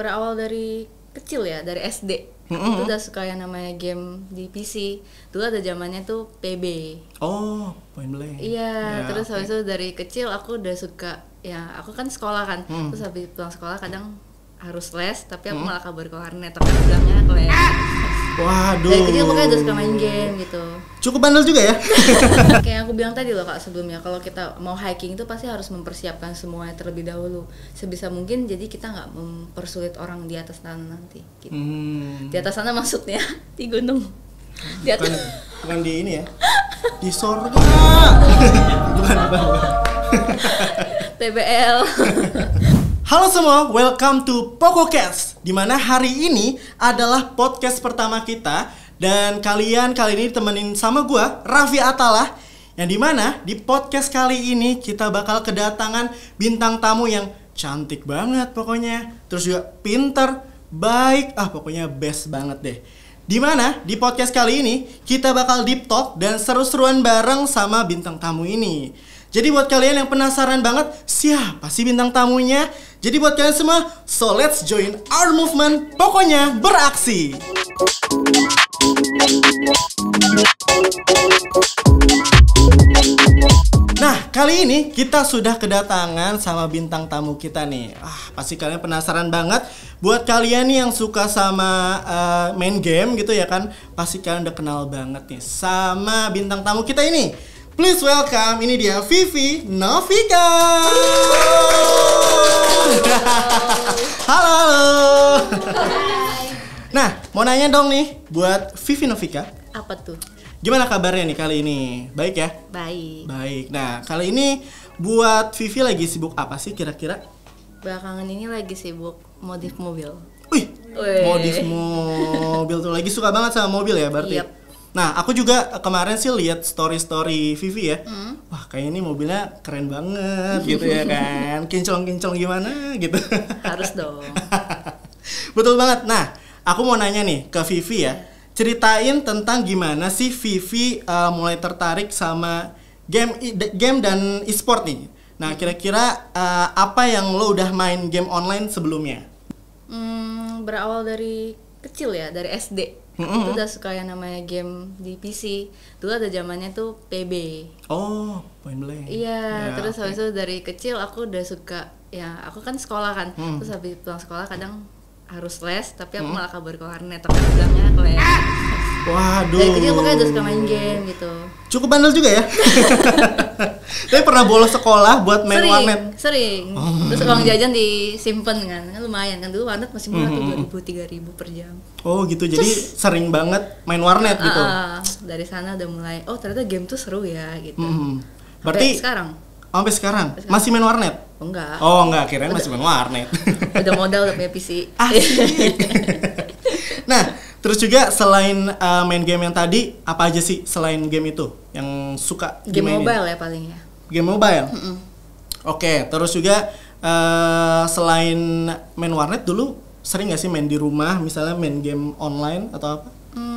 Berawal dari kecil ya, dari SD. Aku tuh udah suka yang namanya game di PC. Dulu ada zamannya tuh PB. Oh, Point Blank. Iya, terus habis itu dari kecil aku udah suka, ya aku kan sekolah kan. Terus habis pulang sekolah kadang harus les, tapi aku malah kabur ke warnet, tapi aku bilangnya ke les. Waduh. Dari kecil pokoknya udah suka main game gitu. Cukup bandel juga ya. Kayak aku bilang tadi loh Kak sebelumnya, kalau kita mau hiking itu pasti harus mempersiapkan semuanya terlebih dahulu sebisa mungkin, jadi kita nggak mempersulit orang di atas sana nanti gitu. Di atas sana maksudnya di gunung, di atas. Bukan di ini ya, di sorga. bukan. TBL. Halo semua, welcome to PokoCast, dimana hari ini adalah podcast pertama kita. Dan kalian kali ini ditemenin sama gua, Raffi Atalah. Yang dimana di podcast kali ini kita bakal kedatangan bintang tamu yang cantik banget pokoknya. Terus juga pinter, baik, pokoknya best banget deh. Dimana di podcast kali ini kita bakal deep talk dan seru-seruan bareng sama bintang tamu ini. Jadi buat kalian yang penasaran banget siapa sih bintang tamunya, jadi buat kalian semua, so let's join our movement, pokoknya beraksi. Nah, kali ini kita sudah kedatangan sama bintang tamu kita nih. Pasti kalian penasaran banget. Buat kalian nih yang suka sama main game gitu ya kan, pasti kalian udah kenal banget nih sama bintang tamu kita ini. Please welcome, ini dia Vivi Novika. Halo. Nah, mau nanya dong nih buat Vivi Novika. Apa tuh? Gimana kabarnya nih kali ini? Baik ya? Baik. Nah, kali ini buat Vivi lagi sibuk apa sih kira-kira? Belakangan ini lagi sibuk modif mobil. Wih, modif mobil tuh, lagi suka banget sama mobil ya berarti? Yep. Nah, aku juga kemarin sih lihat story Vivi ya. Wah, kayaknya ini mobilnya keren banget gitu ya kan. Kinclong-kinclong gimana gitu. Harus dong. Betul banget. Nah, aku mau nanya nih ke Vivi ya. Ceritain tentang gimana sih Vivi mulai tertarik sama game dan e-sport nih. Nah, kira-kira apa yang lo udah main game online sebelumnya? Berawal dari kecil ya, dari SD. Aku udah suka yang namanya game di PC. Dulu ada zamannya tuh PB. Oh, Point Blank. Iya, terus habis itu dari kecil aku udah suka, ya aku kan sekolah kan. Terus habis pulang sekolah kadang harus les, tapi aku malah kabur ke warnet, tapi aku bilangnya ke les. Waduh. Dari kecil pokoknya udah suka main game gitu. Cukup bandel juga ya. Tapi pernah bolos sekolah buat main warnet? Sering. Terus uang jajan disimpan kan lumayan kan, dulu warnet masih murah tuh 2.000-3.000 per jam. Oh gitu, jadi sering banget main warnet gitu. Dari sana udah mulai, oh ternyata game tuh seru ya gitu. Berarti sampai sekarang masih main warnet? Enggak, kirain masih main warnet. Udah modal, udah punya PC. Asik. Nah, terus juga selain main game yang tadi, apa aja sih selain game itu yang suka game dimainin? Mobile ya paling ya. Game mobile? Oke, terus juga selain main warnet dulu sering gak sih main di rumah, misalnya main game online atau apa?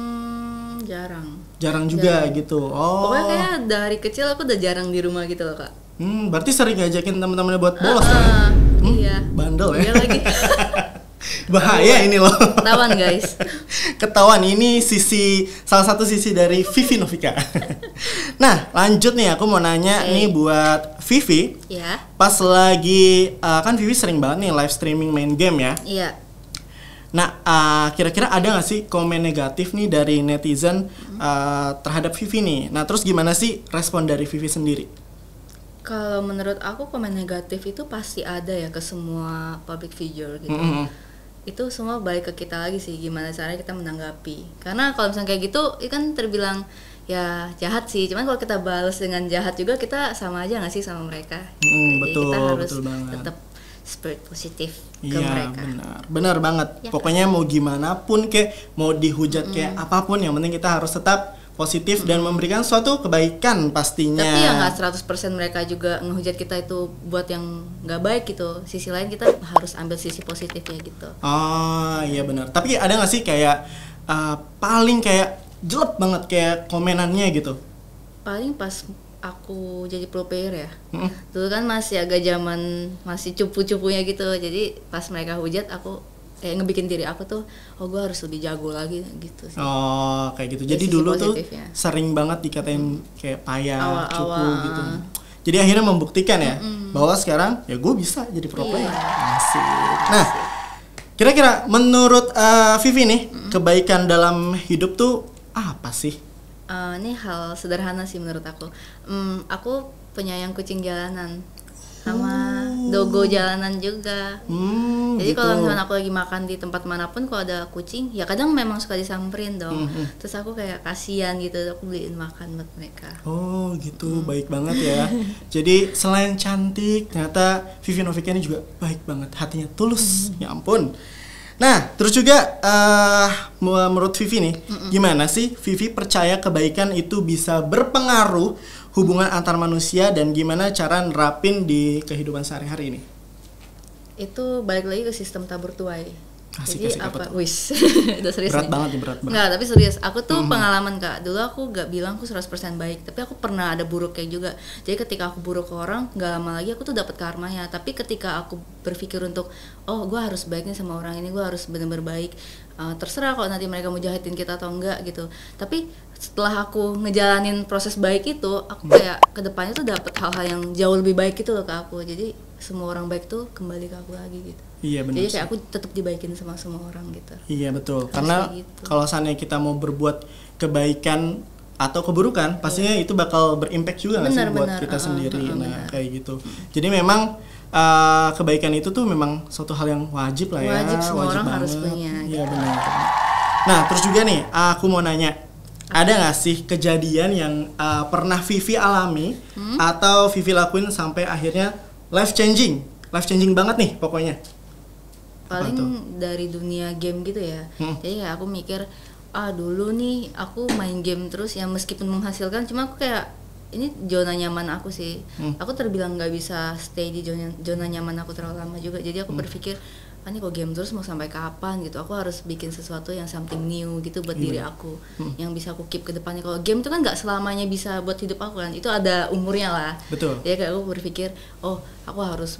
Jarang juga gitu. Oh. Pokoknya kayak dari kecil aku udah jarang di rumah gitu loh Kak. Berarti sering ngajakin teman-temannya buat bolos kan? Iya. Bandel ya. Iya lagi. Bahaya ini loh. Ketahuan guys. Ketahuan, ini salah satu sisi dari Vivi Novika. Nah, lanjut nih, aku mau nanya nih buat Vivi. Iya. Pas lagi kan Vivi sering banget nih live streaming main game ya. Iya. Nah, kira-kira ada gak sih komen negatif nih dari netizen terhadap Vivi nih? Nah, terus gimana sih respon dari Vivi sendiri? Kalau menurut aku komen negatif itu pasti ada ya ke semua public figure gitu. Itu semua balik ke kita lagi sih, gimana caranya kita menanggapi. Karena kalau misalnya kayak gitu, itu kan terbilang ya jahat sih. Cuman kalau kita balas dengan jahat juga, kita sama aja nggak sih sama mereka. Jadi betul, kita harus betul banget. tetap spirit positif ke mereka. Benar banget. Ya, pokoknya mau gimana pun kayak mau dihujat kayak apapun, yang penting kita harus tetap positif dan memberikan suatu kebaikan pastinya. Tapi ya nggak 100% mereka juga ngehujat kita itu buat yang nggak baik gitu. Sisi lain kita harus ambil sisi positifnya gitu. Oh iya benar. Tapi ada nggak sih kayak paling kayak jelek banget kayak komenannya gitu? Paling pas aku jadi pro player ya. Dulu kan masih agak zaman masih cupu-cupunya gitu. Jadi pas mereka hujat aku kayak ngebikin diri aku tuh gue harus lebih jago lagi gitu sih. Oh kayak gitu. Jadi sisi dulu positifnya. tuh sering banget dikatain kayak payah, Awal-awal, cupu gitu. Jadi akhirnya membuktikan ya bahwa sekarang ya gue bisa jadi pro player. Asik. Nah, kira-kira menurut Vivi nih kebaikan dalam hidup tuh apa sih? Ini hal sederhana sih menurut aku. Aku penyayang kucing jalanan sama dogo jalanan juga. Jadi Gitu. kalau misalnya aku lagi makan di tempat manapun kalau ada kucing, ya kadang memang suka disamperin dong. Terus aku kayak kasihan gitu, aku beliin makan buat mereka. Oh gitu, baik banget ya. Jadi selain cantik, ternyata Vivi Novika ini juga baik banget, hatinya tulus. Ya ampun. Nah, terus juga menurut Vivi nih, gimana sih Vivi percaya kebaikan itu bisa berpengaruh hubungan antar manusia dan gimana cara nerapin di kehidupan sehari-hari ini? Itu balik lagi ke sistem tabur tuai. Asik, Jadi asik, apa tuh? wis udah serius Berat nih. banget nih, berat banget. Enggak, tapi serius. Aku tuh pengalaman Kak. Dulu aku gak bilang aku 100% baik, tapi aku pernah ada buruknya juga. Jadi ketika aku buruk ke orang, gak lama lagi aku tuh dapat karmanya. Tapi ketika aku berpikir untuk, oh gue harus baik nih sama orang ini, gue harus benar-benar baik. Terserah kalau nanti mereka mau jahatin kita atau enggak gitu. Tapi setelah aku ngejalanin proses baik itu, aku kayak kedepannya tuh dapat hal-hal yang jauh lebih baik gitu loh ke aku. Jadi semua orang baik tuh kembali ke aku lagi gitu. Iya benar. Jadi kayak aku tetap dibaikin sama semua orang gitu. Iya betul. Harus Karena kayak gitu. kalau seandainya kita mau berbuat kebaikan atau keburukan, pastinya itu bakal berimpact juga nggak sih Benar, buat benar. kita sendiri. Nah Benar. kayak gitu. Jadi memang kebaikan itu tuh memang suatu hal yang wajib lah ya. Wajib, semua orang banget. harus punya, Iya gitu. benar. Nah terus juga nih, aku mau nanya, ada nggak sih kejadian yang pernah Vivi alami atau Vivi lakuin sampai akhirnya life changing banget nih pokoknya? Paling Apa tuh? dari dunia game gitu ya. Jadi kayak aku mikir, dulu nih aku main game terus yang meskipun menghasilkan, cuma aku kayak ini zona nyaman aku sih. Aku terbilang nggak bisa stay di zona nyaman aku terlalu lama juga. Jadi aku berpikir, ini kok game terus mau sampai kapan gitu. Aku harus bikin sesuatu yang something new gitu buat diri aku, yang bisa aku keep ke depannya. Kalau game itu kan nggak selamanya bisa buat hidup aku kan. Itu ada umurnya lah. Betul. Jadi kayak aku berpikir, aku harus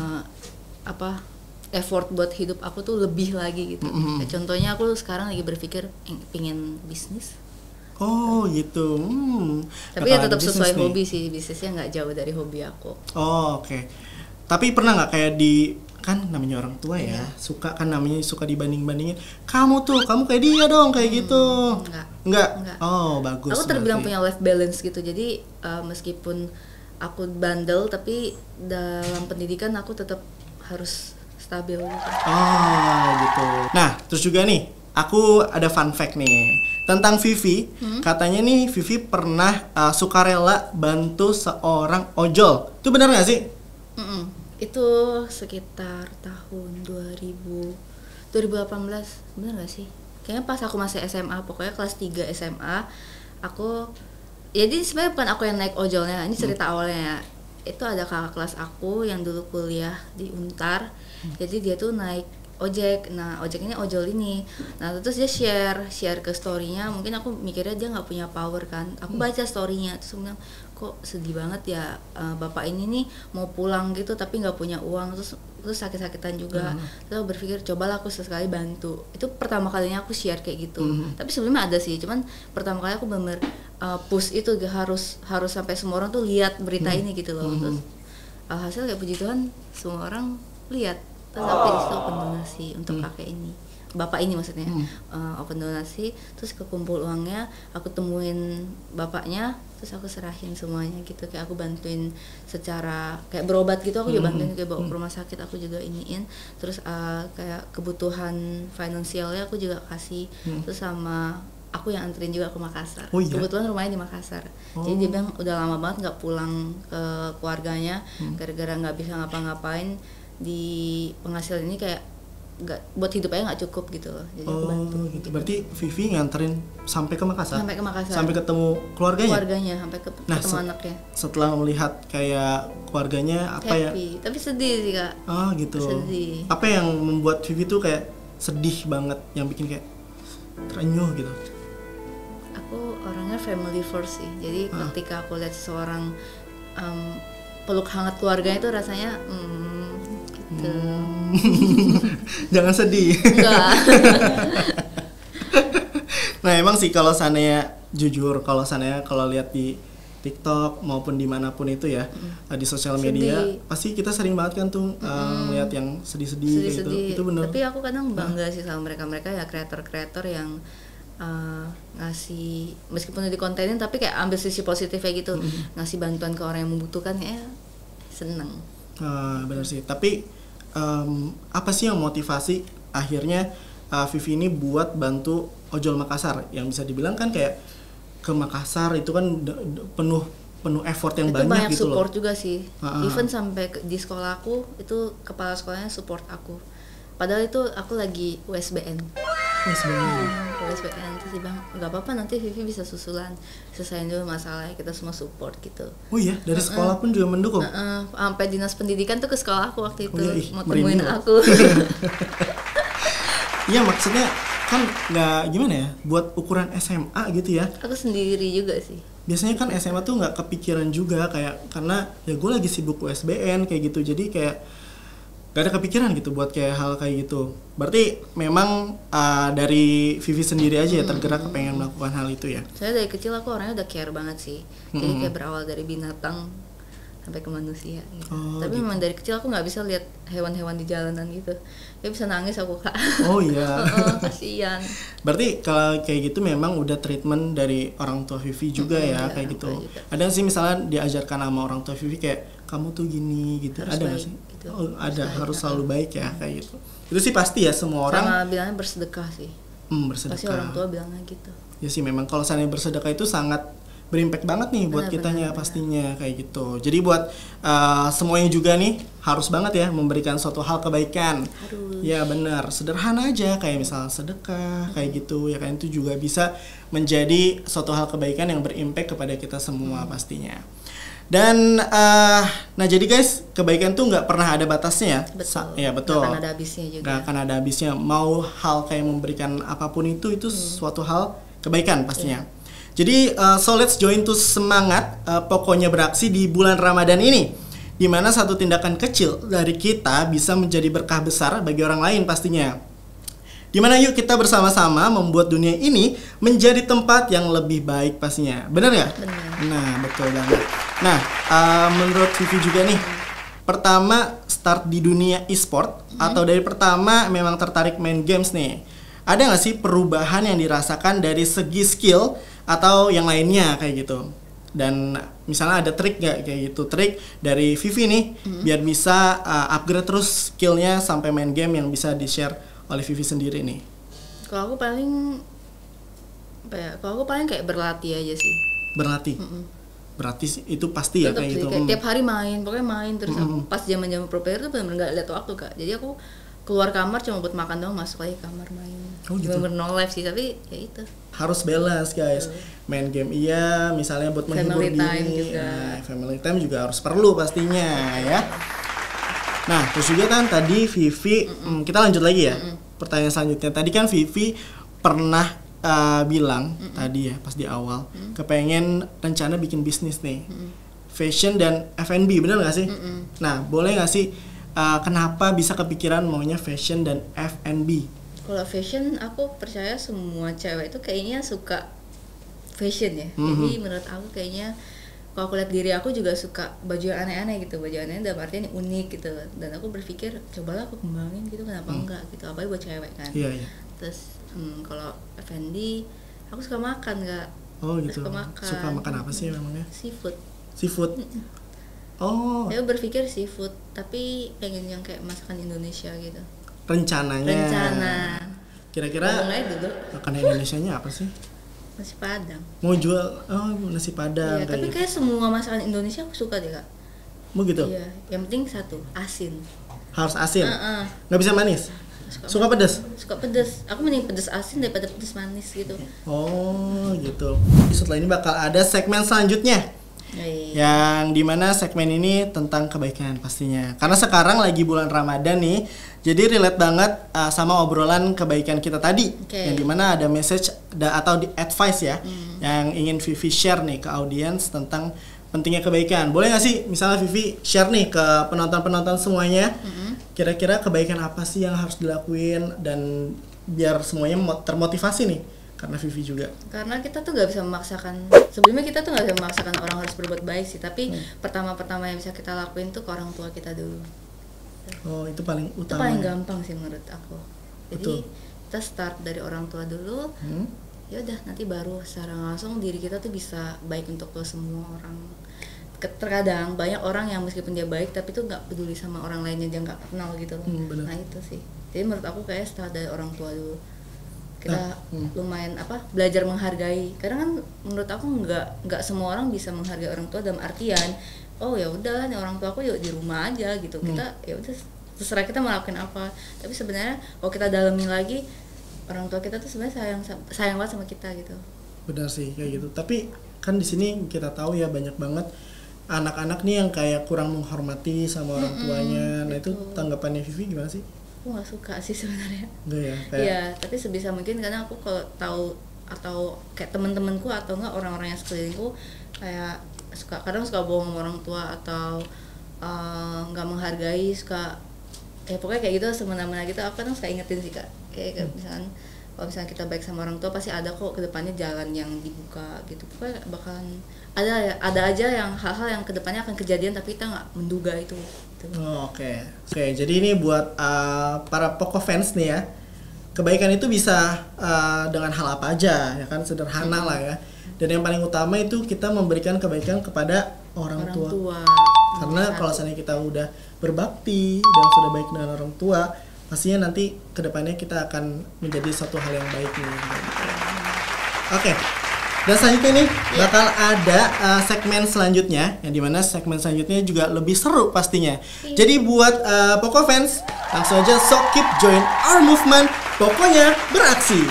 effort buat hidup aku tuh lebih lagi gitu. Kayak contohnya aku sekarang lagi berpikir pingin bisnis. Oh gitu. Tapi ya bakal ada tetap sesuai bisnis nih. hobi sih, bisnisnya nggak jauh dari hobi aku. Oh oke. Tapi pernah nggak kayak kan namanya orang tua ya, suka dibanding-bandingin. Kamu kayak dia dong kayak gitu. Enggak. Enggak. Oh bagus. Aku terbilang berarti. punya life balance gitu. Jadi meskipun aku bandel, tapi dalam pendidikan aku tetap harus stabil gitu. Oh gitu. Nah terus juga nih, aku ada fun fact nih tentang Vivi. Katanya nih Vivi pernah sukarela bantu seorang ojol. Itu benar nggak sih? Itu sekitar tahun 2018, bener gak sih? Kayaknya pas aku masih SMA, pokoknya kelas 3 SMA. Jadi sebenarnya bukan aku yang naik ojolnya, ini cerita awalnya ya. Itu ada kakak kelas aku yang dulu kuliah di Untar. Jadi dia tuh naik ojek. Nah ojek ini ojol ini. Nah terus dia share ke story-nya. Mungkin aku mikirnya dia nggak punya power kan. Aku baca story-nya terus aku bilang, kok sedih banget ya, bapak ini nih mau pulang gitu tapi nggak punya uang, terus sakit-sakitan juga. Terus aku berpikir cobalah aku sesekali bantu. Itu pertama kalinya aku share kayak gitu. Tapi sebelumnya ada sih, cuman pertama kali aku bener push itu harus sampai semua orang tuh lihat berita ini gitu loh. Terus alhasil kayak puji Tuhan semua orang lihat. Terus aku di situ open donasi untuk kakek ini, bapak ini maksudnya. Open donasi, terus kekumpul uangnya, aku temuin bapaknya, terus aku serahin semuanya gitu. Kayak aku bantuin secara kayak berobat gitu, aku juga bantuin kayak bawa ke rumah sakit, aku juga iniin. Terus kayak kebutuhan finansialnya aku juga kasih. Terus sama aku yang anterin juga ke Makassar. Oh, iya? Kebetulan rumahnya di Makassar. Jadi dia bilang udah lama banget nggak pulang ke keluarganya, gara-gara nggak bisa ngapa-ngapain di penghasilan ini, kayak nggak buat hidup aja nggak cukup gitu loh. Jadi aku bantu gitu. Berarti Vivi nganterin sampai ke Makassar? Sampai ke Makassar. Sampai ketemu keluarganya? Sampai Nah, ketemu anaknya. Setelah melihat kayak keluarganya apa ya? Happy, tapi sedih sih Kak. Oh gitu. Sedih. Apa yang membuat Vivi tuh kayak sedih banget, yang bikin kayak terenyuh gitu? Aku orangnya family first sih. Jadi ketika aku lihat seseorang peluk hangat keluarganya itu rasanya gitu. Jangan sedih. Enggak. Nah emang sih kalau sananya jujur, kalau lihat di TikTok maupun dimanapun itu ya, di sosial media pasti kita sering banget kan tuh lihat yang sedih-sedih gitu. Itu bener. Tapi aku kadang bangga sih sama mereka ya, kreator-kreator yang ngasih, meskipun di kontenin tapi kayak ambil sisi positifnya gitu, ngasih bantuan ke orang yang membutuhkan, ya seneng. Bener sih. Tapi apa sih yang motivasi akhirnya Vivi ini buat bantu Ojol Makassar, yang bisa dibilang kan kayak ke Makassar itu kan penuh effort yang itu banyak gitu loh. Support juga sih. Even sampai di sekolah aku itu kepala sekolahnya support aku. Padahal itu aku lagi USBN. USBN terus dia bilang nggak apa-apa, nanti Vivi bisa susulan, selesaiin dulu masalahnya, kita semua support gitu. Oh iya, dari sekolah pun juga mendukung. Sampai dinas pendidikan tuh ke sekolah aku waktu itu, mau merinding temuin aku. Iya, maksudnya kan nggak gimana ya, buat ukuran SMA gitu ya. Aku sendiri juga sih. Biasanya kan SMA tuh nggak kepikiran juga, kayak karena ya gue lagi sibuk USBN kayak gitu, jadi kayak gak ada kepikiran gitu buat kayak hal kayak gitu. Berarti memang dari Vivi sendiri aja ya tergerak kepengen melakukan hal itu ya. Saya dari kecil aku orangnya udah care banget sih. Jadi kayak berawal dari binatang sampai ke manusia gitu. Tapi gitu. memang dari kecil aku nggak bisa lihat hewan-hewan di jalanan gitu. Ya bisa nangis aku, Kak. Oh iya. Kasihan. Berarti kalau kayak gitu memang udah treatment dari orang tua Vivi juga ya, kayak gitu. Ada sih misalnya diajarkan sama orang tua Vivi kayak kamu tuh gini gitu. Harus ada nggak baik, sih? gitu. Ada, harus selalu baik ya kayak gitu. Itu sih pasti ya semua orang. Sama bilangnya bersedekah sih. Bersedekah. Pasti orang tua bilangnya gitu. Ya sih memang kalau seandainya bersedekah itu sangat berimpact banget nih buat kitanya pastinya kayak gitu. Jadi buat semuanya juga nih harus banget ya memberikan suatu hal kebaikan. Ya benar, sederhana aja kayak misal sedekah kayak gitu ya kan, itu juga bisa menjadi suatu hal kebaikan yang berimpact kepada kita semua pastinya. Dan nah jadi guys, kebaikan tuh nggak pernah ada batasnya. Betul. Ya betul. Nggak akan ada habisnya juga. Nggak akan ada habisnya. Mau hal kayak memberikan apapun itu suatu hal kebaikan pastinya. Jadi so let's join to semangat pokoknya beraksi di bulan Ramadan ini, di mana satu tindakan kecil dari kita bisa menjadi berkah besar bagi orang lain pastinya. Dimana yuk kita bersama-sama membuat dunia ini menjadi tempat yang lebih baik pastinya. Benar ya? Benar. Nah betul banget. Nah menurut Vivi juga nih, pertama start di dunia e-sport atau dari pertama memang tertarik main games nih, ada nggak sih perubahan yang dirasakan dari segi skill atau yang lainnya kayak gitu? Dan misalnya ada trik nggak kayak gitu, trik dari Vivi nih biar bisa upgrade terus skillnya sampai main game yang bisa di-share oleh Vivi sendiri nih? Kalau aku paling kayak berlatih aja sih. Berlatih. Berarti itu pasti ya tetap kayak sih, gitu. kayak tiap hari main, pokoknya main terus. Pas zaman pro player tuh benar-benar nggak lihat waktu, Kak. Jadi aku keluar kamar cuma buat makan doang, masuk lagi kamar main. Oh gitu. Bener-bener no life sih, tapi ya itu. Harus balance guys. Main game iya, misalnya buat menghibur Family time diri. juga. Family time juga harus perlu pastinya ya. Nah, terus juga kan tadi Vivi, kita lanjut lagi ya. Pertanyaan selanjutnya. Tadi kan Vivi pernah bilang tadi ya pas di awal, kepengen rencana bikin bisnis nih. Fashion dan F&B, bener gak sih? Nah, boleh gak sih kenapa bisa kepikiran maunya fashion dan F&B? Kalau fashion, aku percaya semua cewek itu kayaknya suka fashion ya. Jadi menurut aku kayaknya kalau aku lihat diri aku juga suka baju yang aneh-aneh gitu, baju aneh dalam artian unik gitu. Dan aku berpikir cobalah aku kembangin gitu, kenapa enggak gitu, apalagi buat cewek kan. Iya. Terus kalau F&B, aku suka makan Kak. Oh gitu. Suka makan. Suka makan apa sih memangnya? Seafood. Oh. Saya berpikir seafood, tapi pengen yang kayak masakan Indonesia gitu. Rencana. Kira-kira dulu. makanan Indonesianya apa sih? Nasi Padang. Mau jual nasi Padang. Iya, tapi gitu. kayak semua masakan Indonesia aku suka deh Kak. Mau gitu? Iya, yang penting satu, asin. Harus asin. Nggak bisa manis. Suka pedas? Suka pedas. Aku mending pedas asin daripada pedas manis gitu. Oh gitu. Setelah ini bakal ada segmen selanjutnya. Yang dimana segmen ini tentang kebaikan pastinya. Karena sekarang lagi bulan Ramadan nih, jadi relate banget sama obrolan kebaikan kita tadi. Yang dimana ada message atau di advice ya, yang ingin Vivi share nih ke audiens tentang pentingnya kebaikan. Boleh nggak sih misalnya Vivi share nih ke penonton-penonton semuanya, kira-kira kebaikan apa sih yang harus dilakuin dan biar semuanya termotivasi nih karena Vivi juga. Karena kita tuh nggak bisa memaksakan, sebelumnya kita tuh nggak bisa memaksakan orang harus berbuat baik sih, tapi pertama-pertama yang bisa kita lakuin tuh ke orang tua kita dulu. Oh, itu paling utama. Itu paling gampang sih menurut aku. Jadi betul. Kita start dari orang tua dulu. Ya udah, nanti baru secara langsung diri kita tuh bisa baik untuk semua orang. Terkadang banyak orang yang meskipun dia baik tapi tuh nggak peduli sama orang lainnya, dia nggak kenal gitu loh. Nah itu sih. Jadi menurut aku kayak start dari orang tua dulu. Kita lumayan belajar menghargai. Karena kan menurut aku nggak semua orang bisa menghargai orang tua dalam artian oh ya udahlah nih orang tua aku yuk di rumah aja gitu. Kita ya udah terserah kita melakukan apa. Tapi sebenarnya kalau kita dalamin lagi, orang tua kita tuh sebenarnya sayang banget sama kita gitu. Benar sih kayak gitu. Tapi kan di sini kita tahu ya banyak banget anak-anak nih yang kayak kurang menghormati sama orang tuanya. Nah itu tanggapannya Vivi gimana sih? Aku nggak suka sih sebenarnya. Enggak ya? Kayak... Iya, tapi sebisa mungkin karena aku kalau tahu atau kayak teman-temanku atau enggak orang-orang yang sekelilingku kayak kadang suka bohong sama orang tua atau nggak menghargai, suka pokoknya kayak gitu semena-mena gitu. Aku kadang suka ingetin sih Kak, kayak misalkan kalau misalnya kita baik sama orang tua pasti ada kok kedepannya jalan yang dibuka gitu. Pokoknya bakalan ada aja yang hal-hal yang kedepannya akan kejadian tapi kita nggak menduga itu. Gitu. Oke. Jadi ini buat para Poco fans nih ya, kebaikan itu bisa dengan hal apa aja ya kan, sederhana lah ya. Dan yang paling utama itu kita memberikan kebaikan kepada orang tua. Karena kalau misalnya kita udah berbakti dan sudah baik dengan orang tua, pastinya nanti kedepannya kita akan menjadi suatu hal yang baik nih. Oke. Dan selanjutnya nih bakal ada segmen selanjutnya, yang dimana segmen selanjutnya juga lebih seru pastinya. Jadi buat Poco fans, langsung aja keep join our movement, pokoknya beraksi.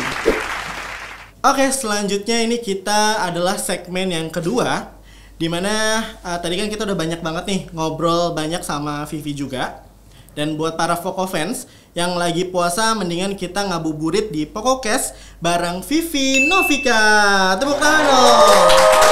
Oke, selanjutnya ini kita adalah segmen yang kedua, dimana tadi kan kita udah banyak banget nih ngobrol banyak sama Vivi juga. Dan buat para Poco fans yang lagi puasa, mendingan kita ngabuburit di PocoCast bareng Vivi Novika. Tepuk tangan dong.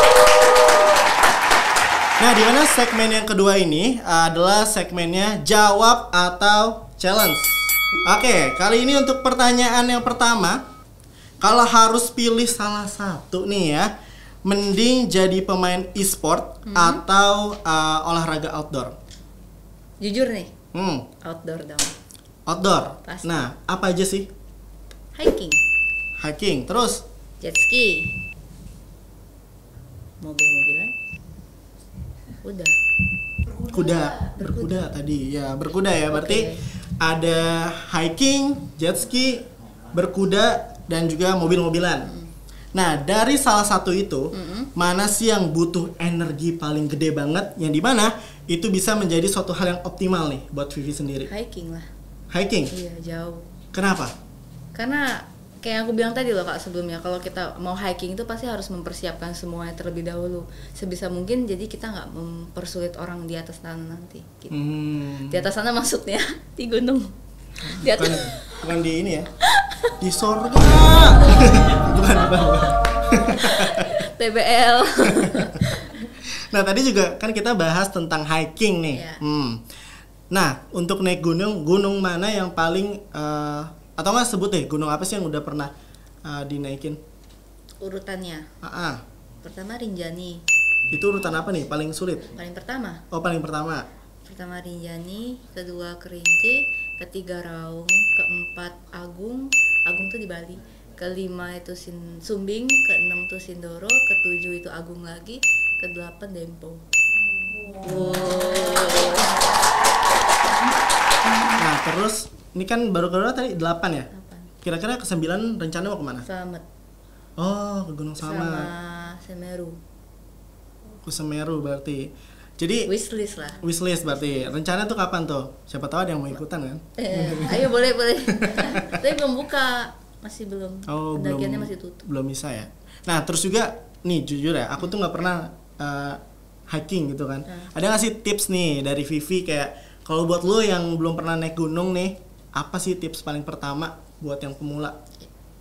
Nah, di mana segmen yang kedua ini adalah segmennya jawab atau challenge. Oke, kali ini untuk pertanyaan yang pertama, kalau harus pilih salah satu nih ya, mending jadi pemain e-sport atau olahraga outdoor? Jujur nih, outdoor dong. Outdoor? Pasti. Nah, apa aja sih? Hiking, terus? Jet ski, mobil-mobilan, berkuda tadi ya, berkuda ya, berarti ada hiking, jet ski, berkuda, dan juga mobil-mobilan. Nah, dari salah satu itu, mana sih yang butuh energi paling gede banget, yang dimana itu bisa menjadi suatu hal yang optimal nih buat Vivi sendiri? Hiking lah. Hiking? Iya, jauh. Kenapa? Karena kayak aku bilang tadi loh Kak sebelumnya, kalau kita mau hiking itu pasti harus mempersiapkan semuanya terlebih dahulu sebisa mungkin, jadi kita nggak mempersulit orang di atas sana nanti gitu. Di atas sana maksudnya di gunung, di atas. Bukan di ini ya, di sorga. bukan. TBL. Nah, tadi juga kan kita bahas tentang hiking nih. Nah, untuk naik gunung mana yang paling atau nggak sebut deh, gunung apa sih yang udah pernah dinaikin? Urutannya. Pertama Rinjani. Itu urutan apa nih? Paling sulit? Paling pertama. Oh, paling pertama. Pertama Rinjani, kedua Kerinci, ketiga Raung, keempat Agung tuh di Bali. Kelima itu Sumbing, keenam tuh Sindoro, ketujuh itu Agung lagi, kedelapan Dempo. Nah, terus ini kan baru kedua tadi 8 ya? 8. Kira-kira ke 9 rencana mau kemana? Slamet. Oh, ke Gunung Slamet. Sama Semeru. Ke Semeru berarti. Jadi wishlist lah. Wishlist berarti. Rencana tuh kapan tuh? Siapa tahu ada yang mau ikutan kan? Ayo boleh. Tapi belum buka, masih belum. Oh, pendakiannya masih tutup. Belum bisa ya. Nah, terus juga nih jujur ya, aku tuh nggak pernah hiking gitu kan. Ada nggak sih tips nih dari Vivi kayak kalau buat lo yang belum pernah naik gunung nih, apa sih tips paling pertama buat yang pemula?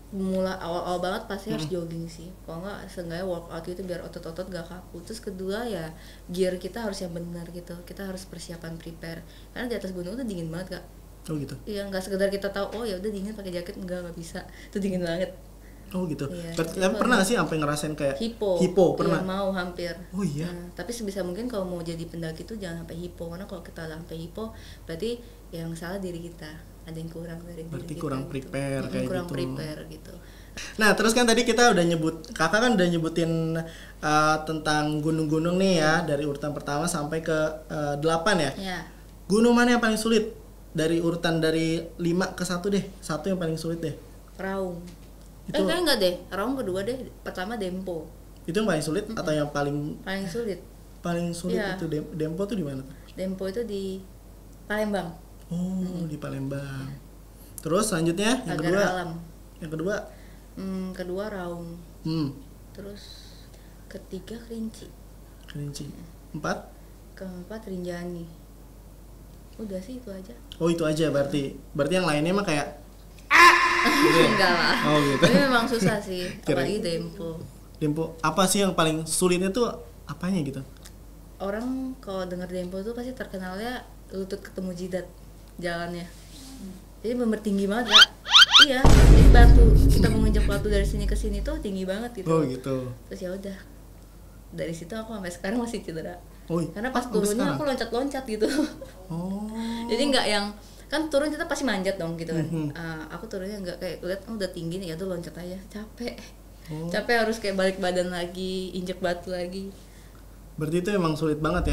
mulai awal-awal banget pasti harus jogging sih. Kalau nggak seenggaknya workout itu biar otot-otot gak kaku. Terus kedua ya gear kita harus yang benar gitu. Kita harus persiapan prepare. Karena di atas gunung tuh dingin banget Kak. Oh gitu. Iya, nggak sekedar kita tahu oh ya udah dingin pakai jaket, nggak bisa. Itu dingin banget. Oh gitu. Iya, Kalian pernah nggak sih sampai ngerasain kayak hipo pernah? Iya, mau hampir. Oh iya. Nah, tapi sebisa mungkin kalau mau jadi pendaki itu jangan sampai hipo, karena kalau kita sampai hipo berarti yang salah diri kita, ada yang kurang dari diri Berarti kita. kurang gitu. prepare kayak kurang gitu. prepare gitu. Nah, terus kan tadi kita udah kakak kan udah nyebutin tentang gunung-gunung nih ya, dari urutan pertama sampai ke 8 ya. Ya. Gunung mana yang paling sulit? Dari urutan dari 5 ke 1 deh. 1 yang paling sulit deh. Raung. Itu- Kayaknya enggak deh. Raung kedua deh. Pertama Dempo. Itu yang paling sulit atau yang paling Paling sulit. Iya. Iya. Itu Dempo tuh di mana tuh? Dempo itu di Palembang. Oh, di Palembang. Terus selanjutnya yang Pagar kedua. Alam. Yang kedua. Kedua Raung. Hmm, Terus ketiga Kerinci. Kerinci. 4. Keempat Rinjani. Udah sih itu aja. Oh, itu aja berarti. Berarti yang lainnya mah kayak gitu ya? Enggak lah. Oh, gitu. Tapi memang susah sih. Kira- Apalagi Dempo. Dempo, apa sih yang paling sulitnya tuh apanya gitu? Orang kalau denger Dempo tuh pasti terkenalnya lutut ketemu jidat jalannya. Jadi bener tinggi banget ya. Iya, jadi batu kita menginjak batu dari sini ke sini tuh tinggi banget gitu. Oh gitu. Terus ya udah. Dari situ aku sampai sekarang masih cedera. Oh, Karena pas sampai turunnya sekarang? aku loncat-loncat gitu. Oh. Jadi nggak yang kan turun kita pasti manjat dong gitu kan. Mhm. Aku turunnya nggak kayak lihat udah tinggi nih ya udah loncat aja, capek. Oh. Capek harus kayak balik badan lagi, injek batu lagi. Berarti itu emang sulit banget ya.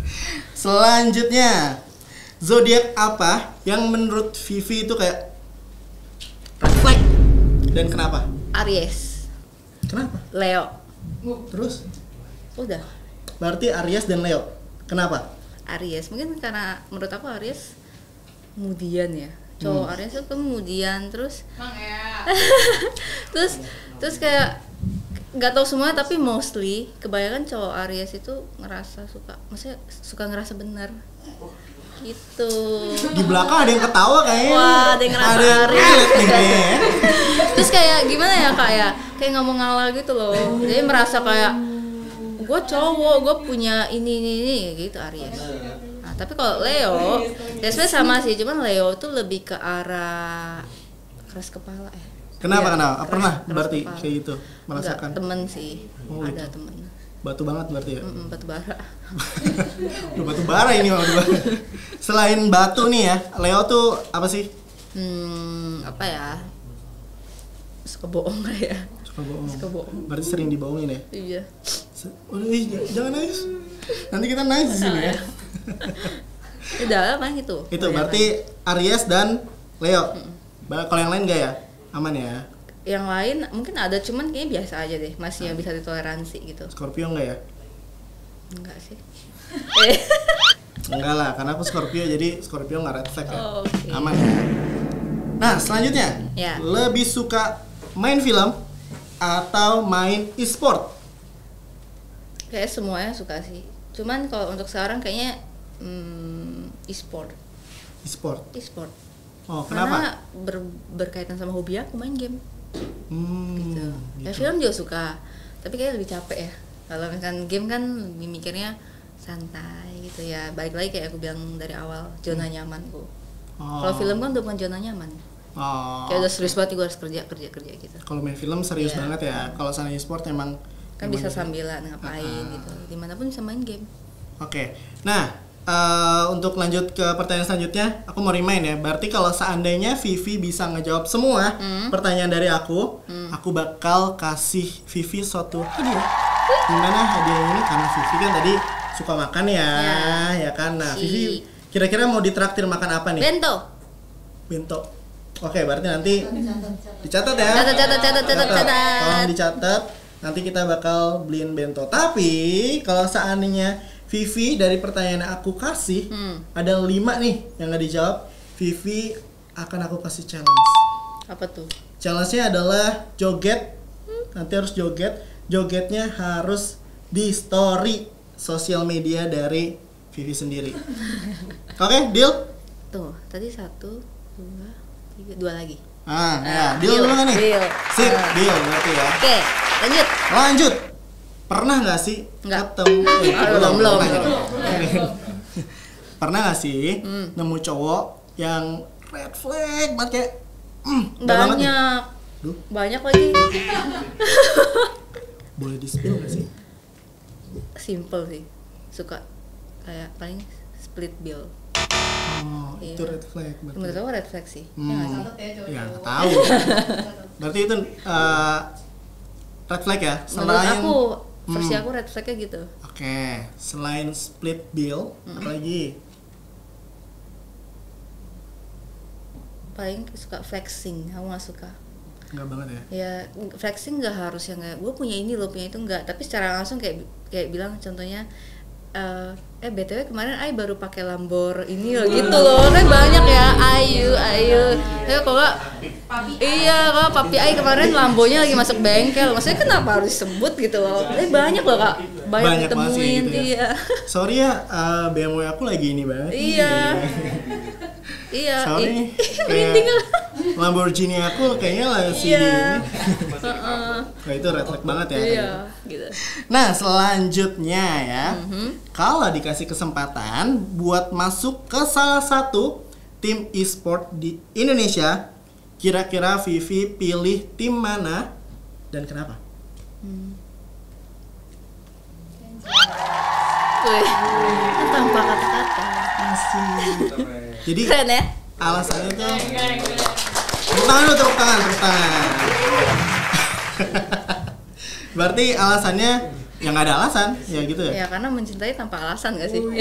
Selanjutnya, zodiak apa yang menurut Vivi itu kayak red flag dan kenapa? Aries, Kenapa? Leo. Terus? Udah. Berarti Aries dan Leo. Kenapa? Aries mungkin karena menurut aku Aries kemudian ya cowok Aries itu kemudian terus terus kayak nggak tahu semuanya tapi mostly kebanyakan cowok Aries itu ngerasa maksudnya suka ngerasa benar gitu. Di belakang ada yang ketawa kayaknya. Wah, ada yang ngerasa Ada yang Aries. relate nih kayaknya ya. Terus kayak gimana ya kak ya kayak nggak mau ngalah gitu loh, jadi merasa kayak gue cowok, gue punya ini gitu Aries. Nah, tapi kalau Leo, ya sebenarnya sama sih, cuman Leo tuh lebih ke arah keras kepala ya. Kenapa? Iya, Kenapa? Pernah keras berarti kepala. kayak gitu merasakan? Enggak, temen sih, Oh, ada gitu. temen. Batu banget berarti ya. Batu bara. Udah batu bara ini batu bara. Selain batu nih ya, Leo tuh apa sih? Apa ya? Suka bohong lah ya. Suka bohong. Suka bohong. Berarti sering dibohongin ya? Iya. Jangan nangis. Nanti kita nangis di sini ya. Udah apa gitu. Itu berarti Aries dan Leo. Kalau yang lain enggak ya? Aman ya? Yang lain mungkin ada, cuman kayaknya biasa aja deh, masih yang bisa ditoleransi gitu. Scorpio enggak ya? Enggak sih. Enggak lah, karena aku Scorpio jadi Scorpio nggak red flag ya. Oh, oke. Aman ya. Nah, selanjutnya. Ya. Lebih suka main film atau main e-sport? Kayak semuanya suka sih. Cuman kalau untuk sekarang kayaknya e-sport. E-sport. Oh, kenapa? Karena berkaitan sama hobi aku main game. Gitu. Ya, Gitu. film juga suka. Tapi kayaknya lebih capek ya. Kalau misalkan game kan lebih mikirnya santai gitu ya. Balik lagi kayak aku bilang dari awal, zona nyamanku. Kalau film kan udah bukan zona nyaman. Oh. Kayak udah serius banget gue harus kerja gitu. Kalau main film serius Iya. banget ya. Kalau sana e-sport emang Kan bisa sambilan ngapain gitu. Dimanapun bisa main game. Oke. Nah, untuk lanjut ke pertanyaan selanjutnya, aku mau remind ya. Berarti kalau seandainya Vivi bisa ngejawab semua pertanyaan dari aku bakal kasih Vivi suatu hadiah. Gimana hadiahnya ini? Karena Vivi kan tadi suka makan ya, ya kan. Nah, Vivi kira-kira mau ditraktir makan apa nih? Bento. Oke, berarti nanti dicatat ya. Catat. Tolong dicatat. Nanti kita bakal beliin bento. Tapi kalau seandainya Vivi dari pertanyaan yang aku kasih ada 5 nih yang nggak dijawab, Vivi akan aku kasih challenge. Apa tuh? Challenge-nya adalah joget. Nanti harus joget. Jogetnya harus di story sosial media dari Vivi sendiri. Oke, deal? Tuh, tadi 1, 2, 3, 2 lagi. Ya, deal dulu kan nih? Deal. Sip, deal berarti ya. Oke, lanjut. Pernah nggak sih Nggak. ketemu? Belum. Pernah nggak sih nemu cowok yang red flag banget kayak udah banget nih. Banyak. Duh, Banyak lagi. boleh di-spill nggak sih? Simple sih. Suka kayak paling split bill. Oh, Iya. itu red flag berarti. Menurut aku red flag sih. Ya nggak sih? Ya nggak tahu. Berarti itu red flag ya. Menurut aku versi aku red flagnya gitu. Oke, selain split bill, apalagi? Paling suka flexing, aku nggak suka. Enggak banget ya. Ya flexing nggak harus yang kayak gue punya ini lo punya itu, enggak, tapi secara langsung kayak bilang contohnya BTW kemarin Ai baru pakai Lambor ini loh gitu loh, kan banyak ya ayu ya kalau nggak kalau papi Ai kemarin Lambonya lagi masuk bengkel, maksudnya kenapa harus disebut gitu loh. Banyak loh kak, banyak ditemuin gitu ya. Sorry ya, BMW aku lagi ini banget. Iya. Sorry, kayak Lamborghini aku kayaknya lagi ini. Nah, itu red flag banget ya. Iya, gitu. Nah, selanjutnya ya, kalau dikasih kesempatan buat masuk ke salah satu tim e-sport di Indonesia, kira-kira Vivi pilih tim mana dan kenapa? Tanpa kata-kata. Jadi Keren ya? alasannya tuh tepuk tangan. Berarti alasannya yang nggak ada alasan, ya gitu ya? Ya karena mencintai tanpa alasan gak sih?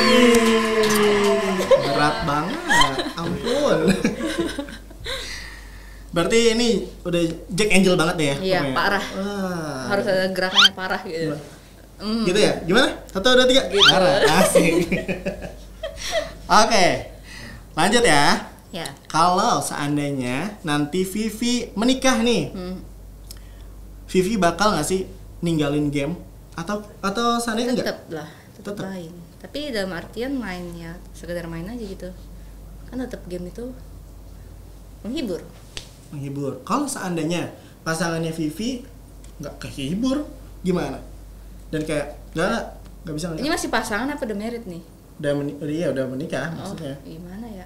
Berat banget, ampun. Berarti ini udah Jack Angel banget deh ya? Iya, pokoknya. parah. Harus ada gerakannya parah gitu. Gitu ya? Gimana? 1, 2, 3? Gitu. Parah, asik. Oke, lanjut ya. Ya. Kalau seandainya nanti Vivi menikah nih, Vivi bakal nggak sih ninggalin game atau seandainya enggak? Tetap main. Tapi dalam artian mainnya sekedar main aja gitu. Kan tetap game itu menghibur. Kalau seandainya pasangannya Vivi nggak kehibur, gimana? Dan kayak nggak bisa. Ini masih pasangan apa udah married nih? Udah menikah maksudnya. Gimana ya?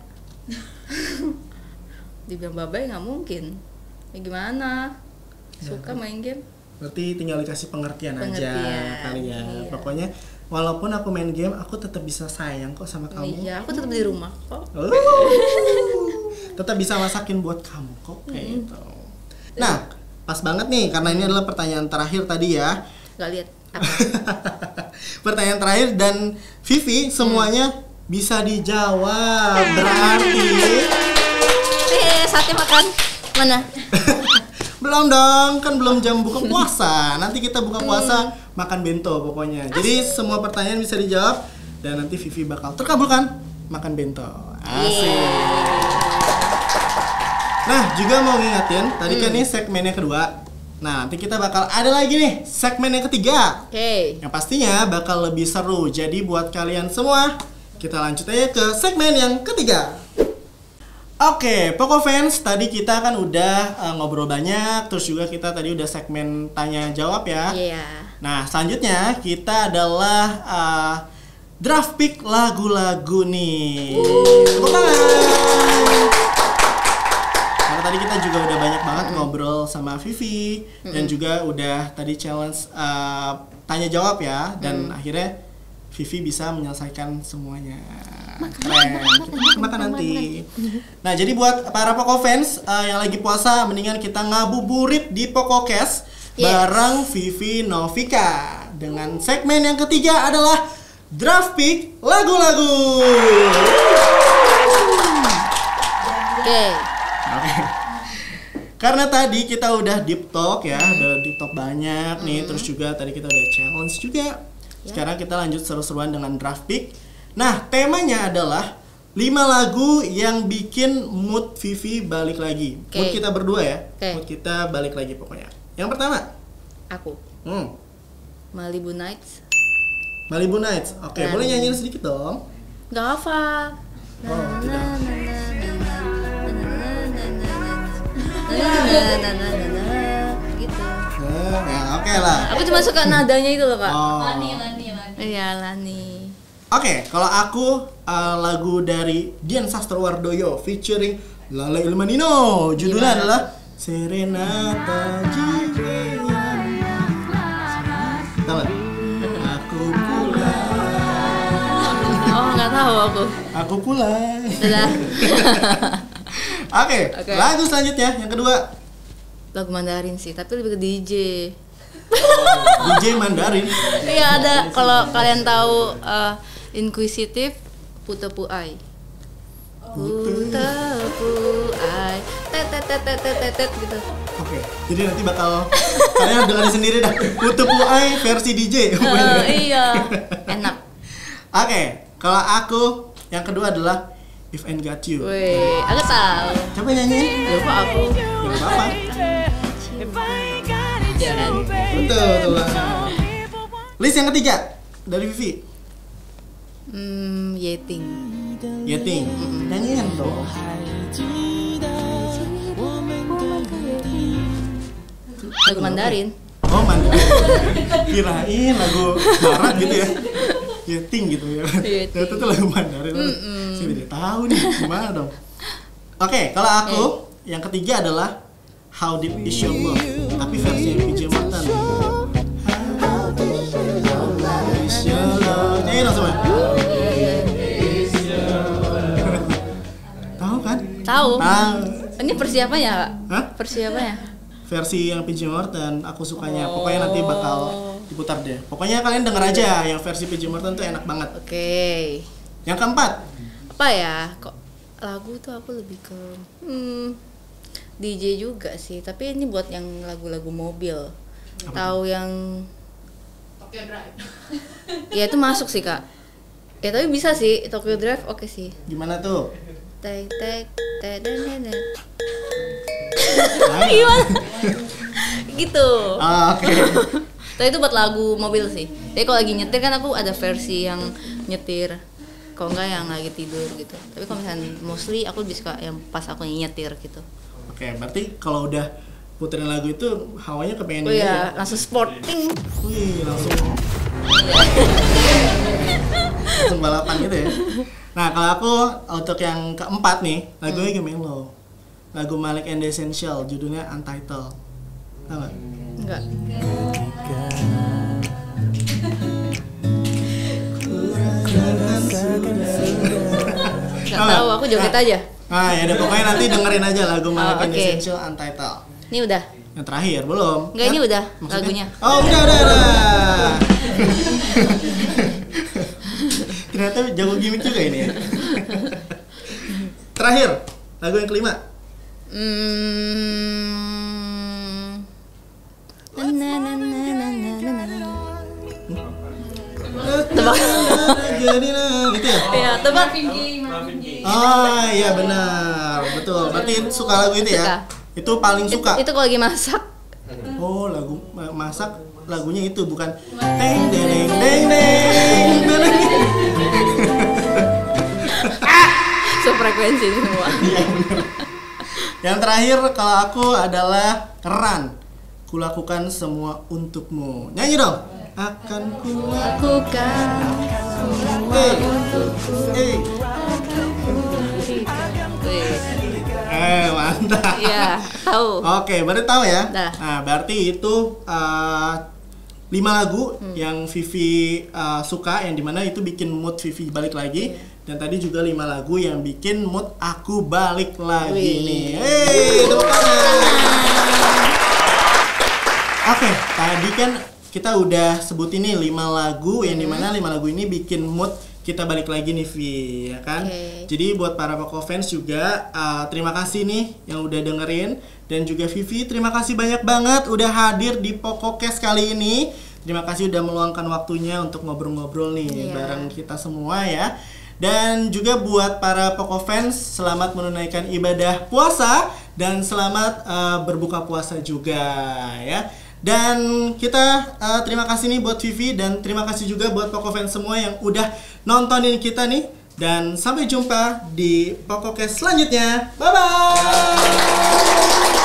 Dibilang babai nggak mungkin. Ya gimana? Suka main game? Berarti tinggal dikasih pengertian aja kali ya. Iya. Pokoknya walaupun aku main game, aku tetap bisa sayang kok sama kamu. Iya, aku tetap di rumah kok. Tetap bisa masakin buat kamu kok kayak gitu. Nah, pas banget nih karena ini adalah pertanyaan terakhir tadi ya. Gak lihat apa? Pertanyaan terakhir dan Vivi semuanya bisa dijawab. Berarti saatnya makan. Mana? belum dong, kan belum jam buka puasa. Nanti kita buka puasa makan bento pokoknya. Jadi semua pertanyaan bisa dijawab dan nanti Vivi bakal terkabulkan makan bento. Asik. Nah, juga mau ngingetin tadi kan ini segmen yang kedua. Nah, nanti kita bakal ada lagi nih segmen yang ketiga. Oke. Yang pastinya bakal lebih seru. Jadi buat kalian semua, kita lanjut aja ke segmen yang ketiga. Oke, Poko Fans, tadi kita kan udah ngobrol banyak, terus juga kita tadi udah segmen tanya jawab ya. Iya. Nah, selanjutnya kita adalah draft pick lagu-lagu nih. Tepuk tangan. Karena tadi kita juga udah banyak banget ngobrol sama Vivi dan juga udah tadi challenge tanya jawab ya, dan akhirnya Vivi bisa menyelesaikan semuanya. Makan nanti. Nah, jadi buat para Poko Fans yang lagi puasa, mendingan kita ngabuburit di PokoCast bareng Vivi Novika. Dengan segmen yang ketiga adalah draft pick lagu-lagu. Oke. Karena tadi kita udah deep talk ya, udah deep talk banyak nih, terus juga tadi kita udah challenge juga. Sekarang kita lanjut seru-seruan dengan draft pick. Nah, temanya adalah 5 lagu yang bikin mood Vivi balik lagi. Mood kita berdua ya. Mood kita balik lagi pokoknya. Yang pertama, aku. Malibu Nights. Malibu Nights. Oke, boleh nyanyiin sedikit dong? Gak hafal. Oh, tidak. gitu. Ya, oke lah. Aku cuma suka nadanya itu loh, Kak. Oh. Lani. Iya, Lani. Oke, kalau aku lagu dari Dian Sastrowardoyo featuring Lala Ilmanino, judulnya adalah Serenata Jiwa. Tahu nggak? Aku pulang. Oh, nggak tahu aku. Aku pulang. Dadah. Oke, lagu selanjutnya yang kedua. Lagu Mandarin sih, tapi lebih ke DJ. DJ Mandarin. Iya ada. Kalau kalian tahu Inquisitive, Putepu Ai. Putepu Ai. Tet gitu. Oke, jadi nanti bakal kalian dengerin sendiri dah. Putepu Ai versi DJ. Iya, enak. Oke, kalau aku yang kedua adalah If I Got You. Wih, aku tahu. Coba nyanyiin. Lupa aku. Gak apa-apa. Jangan. Betul. List yang ketiga dari Vivi. Yeting. Yeting. Nyanyiin dong. Lagu Mandarin. Oh, Mandarin. Kirain lagu barat gitu ya. Yeting gitu ya. Yeting. Ternyata itu lagu Mandarin. Saya tidak tahu nih gimana dong. Oke, kalau aku yang ketiga adalah How Deep Is Your Love, tapi versi PJ Morton. How deep is your love? Nyanyi dong semua. Tahu kan? Tahu. Tahu. Ini persiapannya, Kak? Hah? Persiapannya? Versi yang PJ Morton aku sukanya. Pokoknya nanti bakal diputar deh. Pokoknya kalian denger aja yang versi PJ Morton tuh enak banget. Oke. Yang keempat, Apa ya? Kok lagu tuh aku lebih ke DJ juga sih, tapi ini buat yang lagu-lagu mobil. Tahu yang Tokyo Drive. Iya. ya itu masuk sih, Kak. Ya tapi bisa sih Tokyo Drive, oke sih. gimana tuh? Tek tek tek dan Nah, gimana? Gitu. Oke. Tapi itu buat lagu mobil sih. Tapi kalau lagi nyetir kan aku ada versi yang nyetir. Kalau enggak yang lagi tidur gitu. Tapi kalau misalnya mostly aku lebih suka yang pas aku nyetir gitu. Oke, berarti kalau udah puterin lagu itu hawanya kepengen Oh ini iya, ya? langsung sporting. Wih, langsung balapan gitu ya. Nah, kalau aku untuk yang keempat nih, lagunya Gemelo. Lagu Malik and the Essential, judulnya Untitled. Tahu nggak? Enggak. Enggak tahu, aku joget aja. Nah, ya udah pokoknya nanti dengerin aja lagu Malik and the oke. Essential Untitled. Ini udah. Yang terakhir belum? Enggak, ini udah Maksudnya? lagunya. Oh, udah. Ternyata jago gimmick juga ini ya. Terakhir, lagu yang kelima. Tebak. Gitu ya? Ya, tebak. Oh iya benar, betul. Berarti suka lagu itu ya? Suka. Itu paling suka. Itu kalau lagi masak. Oh, lagu masak lagunya itu bukan deng deng deng deng deng. Sefrekuensi semua. Iya benar. Yang terakhir kalau aku adalah Run. Kulakukan semua untukmu. Nyanyi dong. Akan Lakukan semua untukku. Mantap. Iya, tahu. Oke, berarti tahu ya. Dah. Nah, berarti itu 5 lagu yang Vivi suka, yang dimana itu bikin mood Vivi balik lagi. Dan tadi juga 5 lagu yang bikin mood aku balik lagi nih. Tepuk tangan. Oke, tadi kan kita udah sebut ini 5 lagu yang dimana 5 lagu ini bikin mood kita balik lagi nih Vi, ya kan? Jadi buat para Poco fans juga terima kasih nih yang udah dengerin, dan juga Vivi terima kasih banyak banget udah hadir di PocoCast kali ini. Terima kasih udah meluangkan waktunya untuk ngobrol-ngobrol nih bareng kita semua ya. Dan juga buat para Poco fans, selamat menunaikan ibadah puasa dan selamat berbuka puasa juga ya. Dan kita terima kasih nih buat Vivi, dan terima kasih juga buat Poco fans semua yang udah nontonin kita nih. Dan sampai jumpa di PocoCast selanjutnya. Bye bye.